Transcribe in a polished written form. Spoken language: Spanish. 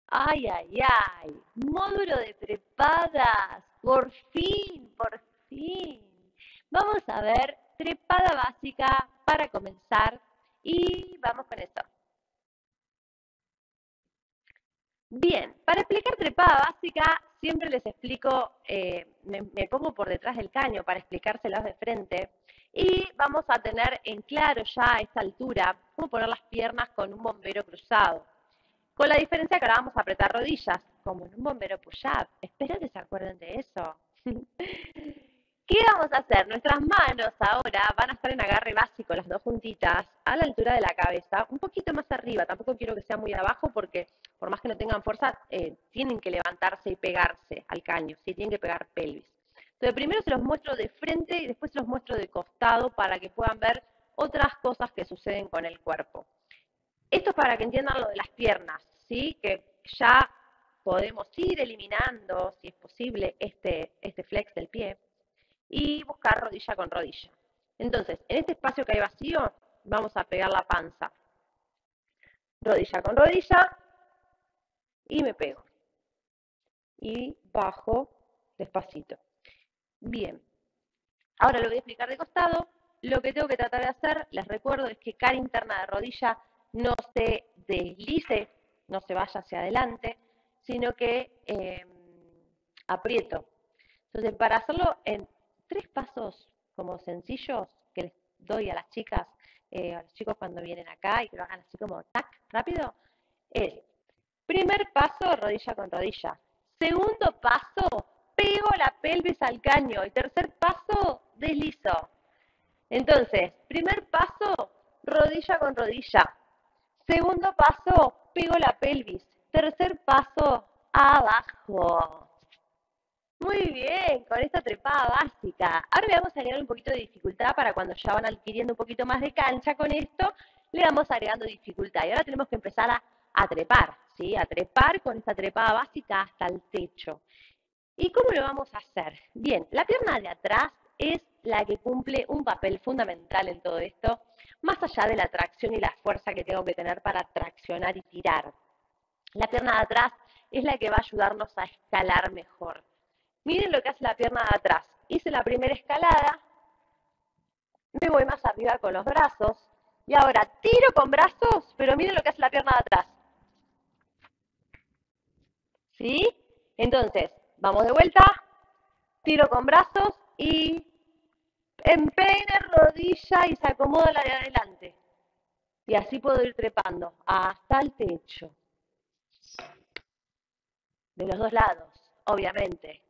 Ay, ay, ay. Módulo de trepadas. Por fin, por fin. Vamos a ver trepada básica para comenzar y vamos con esto. Bien, para explicar trepada básica siempre les explico, me pongo por detrás del caño para explicárselos de frente y vamos a tener en claro ya a esta altura cómo poner las piernas con un bombero cruzado. Con la diferencia que ahora vamos a apretar rodillas, como en un bombero push-up. Espero que se acuerden de eso. ¿Qué vamos a hacer? Nuestras manos ahora van a estar en agarre básico, las dos juntitas, a la altura de la cabeza, un poquito más arriba. Tampoco quiero que sea muy abajo porque por más que no tengan fuerza, tienen que levantarse y pegarse al caño, ¿sí? Tienen que pegar pelvis. Entonces primero se los muestro de frente y después se los muestro de costado para que puedan ver otras cosas que suceden con el cuerpo. Esto es para que entiendan lo de las piernas, ¿sí? Que ya podemos ir eliminando, si es posible, este flex del pie y buscar rodilla con rodilla. Entonces, en este espacio que hay vacío, vamos a pegar la panza. Rodilla con rodilla y me pego. Y bajo despacito. Bien. Ahora lo voy a explicar de costado. Lo que tengo que tratar de hacer, les recuerdo, es que cara interna de rodilla no se deslice, no se vaya hacia adelante, sino que aprieto. Entonces, para hacerlo en 3 pasos como sencillos que les doy a las chicas, a los chicos cuando vienen acá y que lo hagan así como tac, rápido, es primer paso, rodilla con rodilla. Segundo paso, pego la pelvis al caño. Y tercer paso, deslizo. Entonces, primer paso, rodilla con rodilla. Segundo paso, pego la pelvis. Tercer paso, abajo. Muy bien, con esta trepada básica. Ahora le vamos a agregar un poquito de dificultad para cuando ya van adquiriendo un poquito más de cancha con esto, le vamos agregando dificultad. Y ahora tenemos que empezar a trepar, ¿sí? A trepar con esta trepada básica hasta el techo. ¿Y cómo lo vamos a hacer? Bien, la pierna de atrás es la que cumple un papel fundamental en todo esto, más allá de la tracción y la fuerza que tengo que tener para traccionar y tirar. La pierna de atrás es la que va a ayudarnos a escalar mejor. Miren lo que hace la pierna de atrás. Hice la primera escalada, me voy más arriba con los brazos, y ahora tiro con brazos, pero miren lo que hace la pierna de atrás. ¿Sí? Entonces, vamos de vuelta, tiro con brazos y empeine rodilla y se acomoda la de adelante. Y así puedo ir trepando hasta el techo. De los dos lados, obviamente.